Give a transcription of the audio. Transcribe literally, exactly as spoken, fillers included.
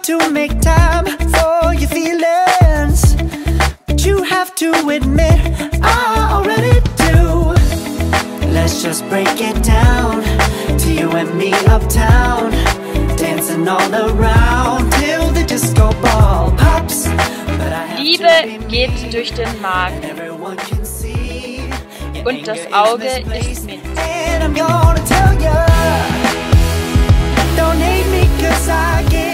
to make time for your feelings, but you have to admit I already do. Let's just break it down to you and me uptown, dancing all around till the disco ball pops. Liebe geht durch den Magen und das Auge ist mit. Don't hate me 'cause I get